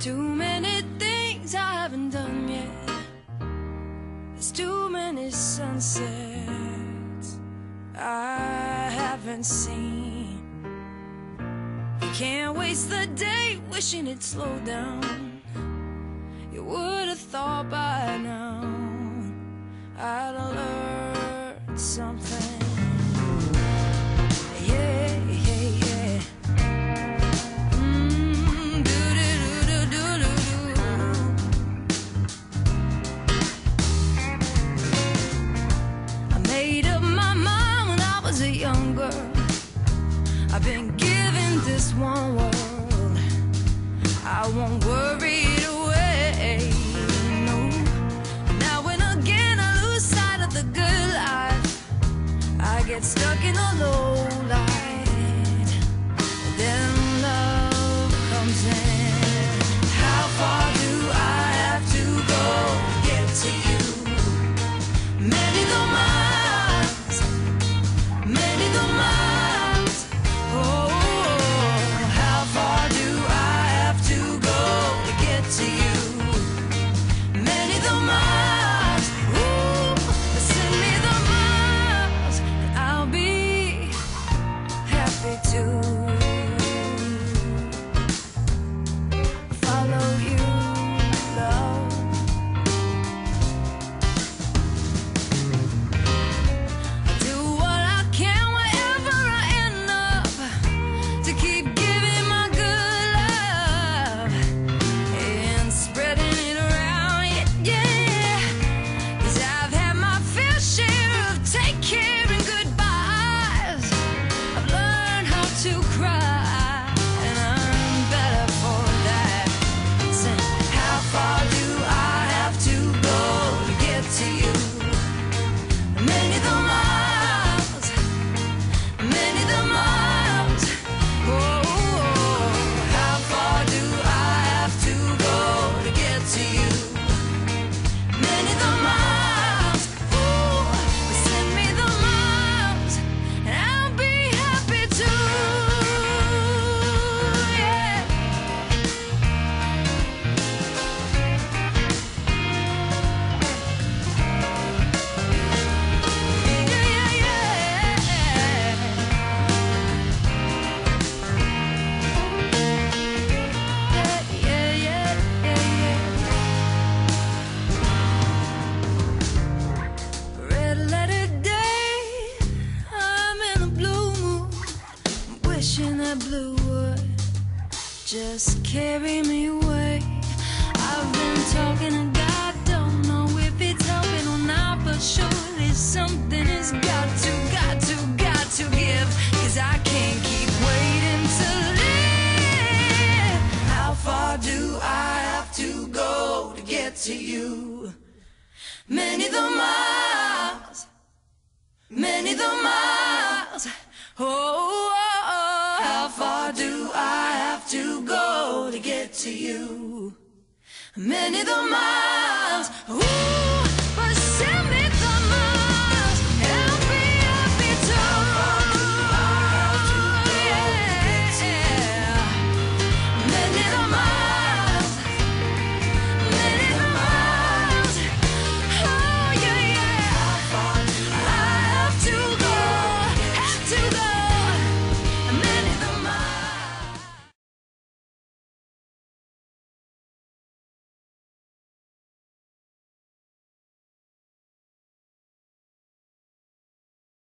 too many things I haven't done yet. There's too many sunsets I haven't seen. You can't waste the day wishing it'd slow down. You would have thought by now I'd have learned something. I've been given this one world, I won't worry it away, no. Now and again I lose sight of the good life, I get stuck in the low light, then love comes in. How far do I have to go to get to you? Many the miles, many the miles. Blue would just carry me away. I've been talking to God, don't know if it's helping or not, but surely something has got to give, 'cause I can't keep waiting to live. How far do I have to go to get to you? Many the miles, many the miles. Oh, how far do I have to go to get to you? Many the miles. Ooh.